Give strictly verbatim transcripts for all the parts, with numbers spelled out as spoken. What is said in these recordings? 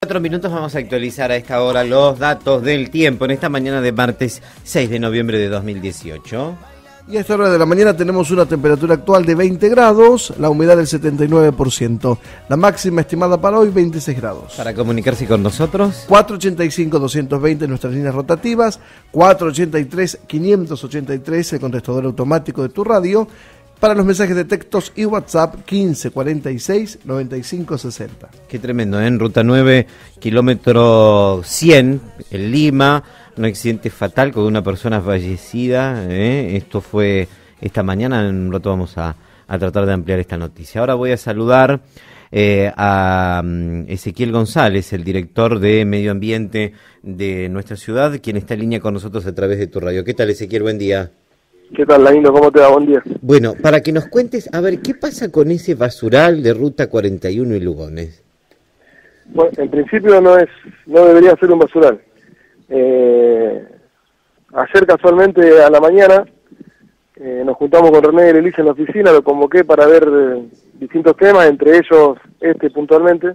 Cuatro minutos vamos a actualizar a esta hora los datos del tiempo en esta mañana de martes seis de noviembre de dos mil dieciocho. Y a esta hora de la mañana tenemos una temperatura actual de veinte grados, la humedad del setenta y nueve por ciento. La máxima estimada para hoy, veintiséis grados. Para comunicarse con nosotros, cuatro ochenta y cinco, doscientos veinte nuestras líneas rotativas, cuatro ochenta y tres, quinientos ochenta y tres el contestador automático de tu radio. Para los mensajes de textos y WhatsApp, quince cuarenta y seis, noventa y cinco sesenta. Qué tremendo, ¿eh? En Ruta nueve, kilómetro cien, en Lima, un accidente fatal con una persona fallecida, ¿eh? Esto fue esta mañana, en un rato vamos a, a tratar de ampliar esta noticia. Ahora voy a saludar eh, a um, Ezequiel González, el director de Medio Ambiente de nuestra ciudad, quien está en línea con nosotros a través de tu radio. ¿Qué tal, Ezequiel? Buen día. ¿Qué tal, Laino? ¿Cómo te va? Buen día. Bueno, para que nos cuentes, a ver, ¿qué pasa con ese basural de Ruta cuarenta y uno y Lugones? Bueno, en principio no es, no debería ser un basural. Eh, ayer casualmente a la mañana eh, nos juntamos con René y Elisa en la oficina, lo convoqué para ver eh, distintos temas, entre ellos este puntualmente.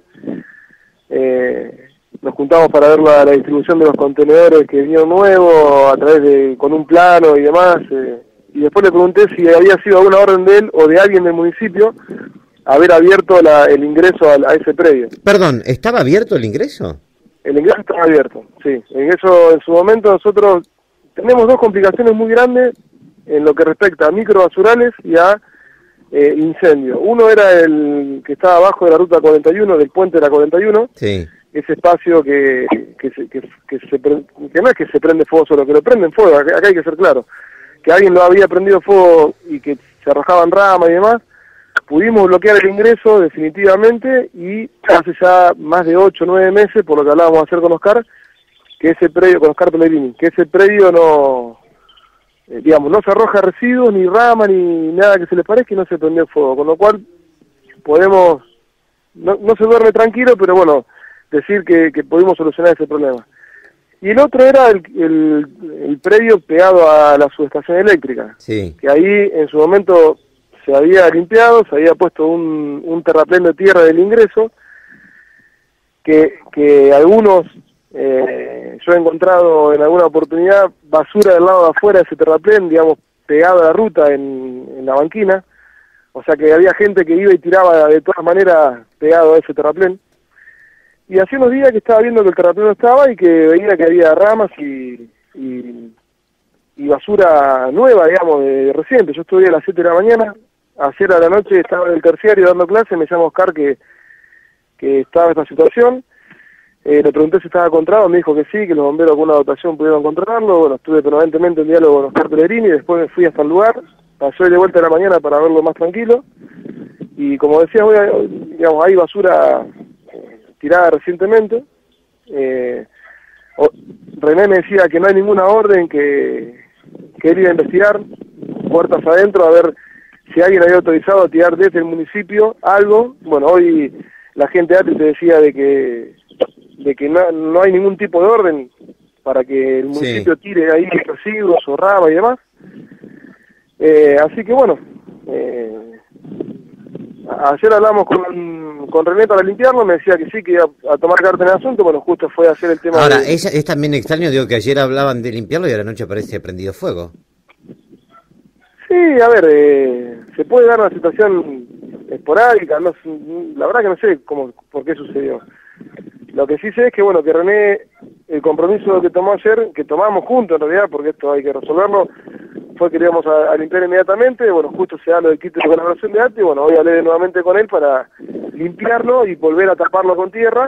Eh, nos juntamos para ver la, la distribución de los contenedores que vinieron nuevos a través de, con un plano y demás, eh, y después le pregunté si había sido alguna orden de él o de alguien del municipio haber abierto la, el ingreso a, a ese predio. Perdón, ¿estaba abierto el ingreso? El ingreso estaba abierto, sí. El ingreso, en su momento nosotros tenemos dos complicaciones muy grandes en lo que respecta a microbasurales y a eh, incendio. Uno era el que estaba abajo de la ruta cuarenta y uno, del puente de la cuarenta y uno. Sí. Ese espacio que que, se, que, que, se, que no es que se prende fuego solo, que lo prenden fuego, acá, acá hay que ser claro, que alguien lo había prendido fuego y que se arrojaban ramas y demás. Pudimos bloquear el ingreso definitivamente y hace ya más de ocho o nueve meses, por lo que hablábamos de hacer con Oscar, que ese predio, con Oscar Pellegrini, que ese predio no, eh, digamos, no se arroja residuos, ni rama, ni nada que se le parezca y no se prendió fuego, con lo cual podemos, no, no se duerme tranquilo, pero bueno, decir que, que pudimos solucionar ese problema. Y el otro era el, el, el predio pegado a la subestación eléctrica, sí, que ahí en su momento se había limpiado, se había puesto un, un terraplén de tierra del ingreso, que, que algunos, eh, yo he encontrado en alguna oportunidad basura del lado de afuera de ese terraplén, digamos, pegado a la ruta en, en la banquina, o sea que había gente que iba y tiraba de todas maneras pegado a ese terraplén. Y hace unos días que estaba viendo que el terraplén no estaba y que veía que había ramas y, y, y basura nueva, digamos, de, de reciente. Yo estuve a las siete de la mañana, ayer a la noche estaba en el terciario dando clase, me llama Oscar que, que estaba en esta situación. Eh, le pregunté si estaba encontrado, me dijo que sí, que los bomberos con una dotación pudieron encontrarlo. Bueno, estuve permanentemente en diálogo con Oscar Pellegrini y después me fui hasta el lugar. Pasó de vuelta de la mañana para verlo más tranquilo. Y como decía, voy a, digamos, hay basura tirada recientemente. Eh, o, René me decía que no hay ninguna orden, que, que él iba a investigar puertas adentro a ver si alguien había autorizado a tirar desde el municipio algo. Bueno, hoy la gente antes te decía de que de que no, no hay ningún tipo de orden para que el municipio sí tire ahí residuos o ramas y demás. Eh, así que bueno, eh, ayer hablamos con, con René para limpiarlo, me decía que sí, que iba a tomar carta en el asunto. Bueno, justo fue a hacer el tema. Ahora, de... es, es también extraño, digo, que ayer hablaban de limpiarlo y a la noche aparece prendido fuego. Sí, a ver, eh, se puede dar una situación esporádica, no, la verdad que no sé cómo, por qué sucedió. Lo que sí sé es que, bueno, que René, el compromiso que tomó ayer, que tomamos juntos en realidad, porque esto hay que resolverlo, fue que le íbamos a, a limpiar inmediatamente. Bueno, justo se da lo del kit de colaboración de arte, y bueno, hoy hablé nuevamente con él para limpiarlo y volver a taparlo con tierra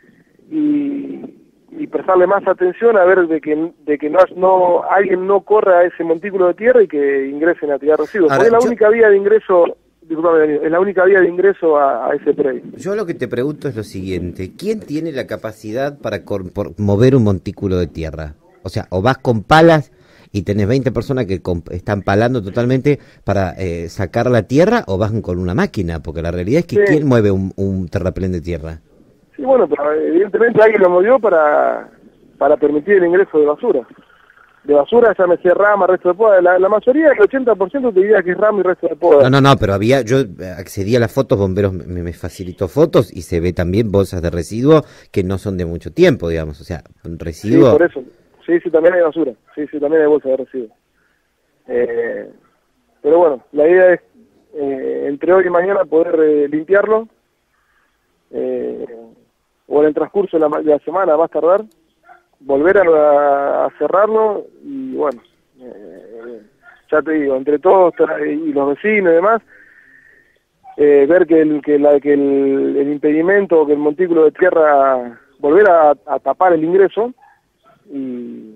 y, y prestarle más atención a ver de que de que no, no alguien no corra a ese montículo de tierra y que ingresen a tirar residuos. Ahora, porque es la yo... única vía de ingreso, disculpame, es la única vía de ingreso a, a ese predio. Yo lo que te pregunto es lo siguiente: ¿quién tiene la capacidad para por mover un montículo de tierra? O sea, o vas con palas y tenés veinte personas que están palando totalmente para eh, sacar la tierra, o vas con una máquina, porque la realidad es que sí. ¿Quién mueve un, un terraplén de tierra? Sí, bueno, pero evidentemente alguien lo movió para, para permitir el ingreso de basura. de basura, llámese rama, resto de poda. La, la mayoría, el ochenta por ciento te diría que es rama y resto de poda. No, no, no, pero había, yo accedí a las fotos, Bomberos me, me facilitó fotos y se ve también bolsas de residuo que no son de mucho tiempo, digamos, o sea, un residuo... Sí, por eso. Sí, sí, también hay basura. Sí, sí, también hay bolsas de residuo. Eh, pero bueno, la idea es eh, entre hoy y mañana poder eh, limpiarlo, eh, o en el transcurso de la, de la semana, más tardar, volver a, a cerrarlo y bueno, eh, ya te digo, entre todos y los vecinos y demás, eh, ver que el que, la, que el, el impedimento, que el montículo de tierra, volver a, a tapar el ingreso y,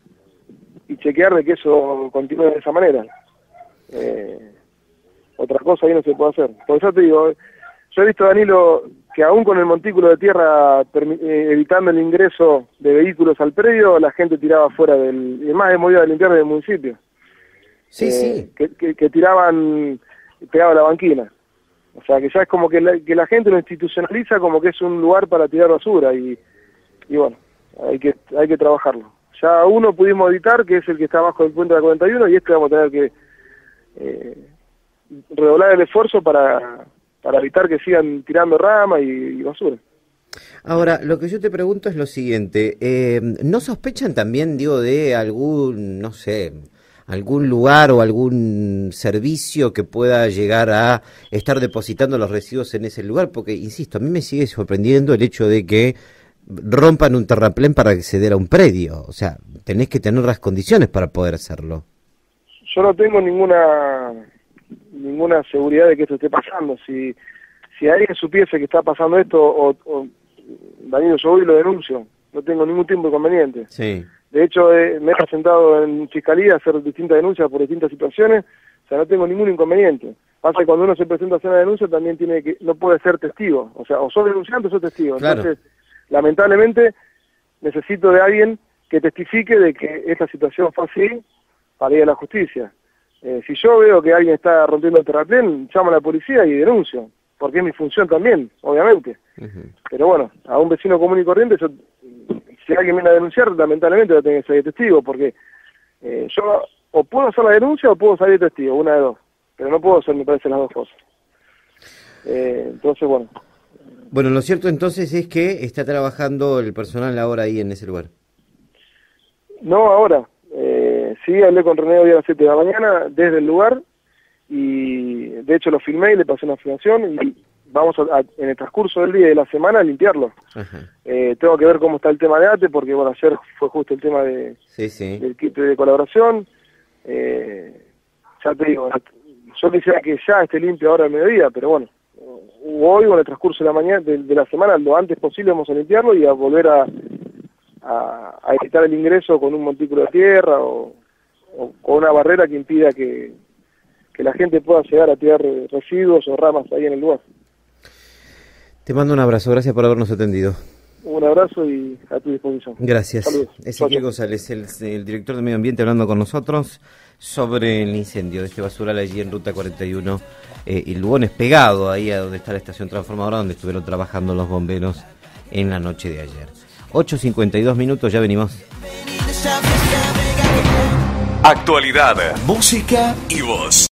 y chequear de que eso continúe de esa manera. Eh, otra cosa ahí no se puede hacer. Por eso te digo, yo he visto, Danilo, que aún con el montículo de tierra eh, evitando el ingreso de vehículos al predio, la gente tiraba fuera del... Y además hemos ido a limpiar del municipio. Sí, eh, sí. Que, que, que tiraban, pegaban la banquina. O sea, que ya es como que la, que la gente lo institucionaliza como que es un lugar para tirar basura y, y bueno, hay que hay que trabajarlo. Ya uno pudimos evitar, que es el que está abajo del puente de la cuarenta y uno, y este vamos a tener que eh, redoblar el esfuerzo para... para evitar que sigan tirando rama y, y basura. Ahora, lo que yo te pregunto es lo siguiente, eh, ¿no sospechan también, digo, de algún, no sé, algún lugar o algún servicio que pueda llegar a estar depositando los residuos en ese lugar? Porque, insisto, a mí me sigue sorprendiendo el hecho de que rompan un terraplén para acceder a un predio. O sea, tenés que tener las condiciones para poder hacerlo. Yo no tengo ninguna... ninguna seguridad de que esto esté pasando. Si si alguien supiese que está pasando esto, o, o Danilo, yo voy y lo denuncio, no tengo ningún tipo de inconveniente. Sí. De hecho, eh, me he presentado en fiscalía a hacer distintas denuncias por distintas situaciones, o sea, no tengo ningún inconveniente. Pasa que cuando uno se presenta a hacer una denuncia también tiene que, no puede ser testigo, o sea, o sos denunciante o sos testigo. Claro. Entonces, lamentablemente, necesito de alguien que testifique de que esta situación fue así para ir a la justicia. Eh, si yo veo que alguien está rompiendo el terraplén, llamo a la policía y denuncio, porque es mi función también, obviamente. Uh-huh. Pero bueno, a un vecino común y corriente, yo, si alguien viene a denunciar, lamentablemente va a tener que salir testigo, porque eh, yo o puedo hacer la denuncia o puedo salir testigo, una de dos, pero no puedo hacer, me parece, las dos cosas. Eh, entonces, bueno. Bueno, lo cierto entonces es que está trabajando el personal ahora ahí en ese lugar. No, ahora. Eh, sí, hablé con René hoy a las siete de la mañana desde el lugar y de hecho lo filmé y le pasé una filmación y vamos a, a, en el transcurso del día y de la semana a limpiarlo. Eh, tengo que ver cómo está el tema de A T E porque bueno, ayer fue justo el tema de sí, sí. del kit de colaboración. Eh, ya te digo, yo quisiera que ya esté limpio ahora al mediodía, pero bueno, hoy o en el transcurso de la mañana de, de la semana lo antes posible vamos a limpiarlo y a volver a A, a evitar el ingreso con un montículo de tierra o, o con una barrera que impida que, que la gente pueda llegar a tirar residuos o ramas ahí en el lugar. Te mando un abrazo, gracias por habernos atendido. Un abrazo y a tu disposición. Gracias. Saludos. Ezequiel González, el, el director de Medio Ambiente, hablando con nosotros sobre el incendio de este basural allí en Ruta cuarenta y uno, eh, y Lugones, pegado ahí a donde está la estación transformadora, donde estuvieron trabajando los bomberos en la noche de ayer. ocho cincuenta y dos minutos, ya venimos. Actualidad, música y voz.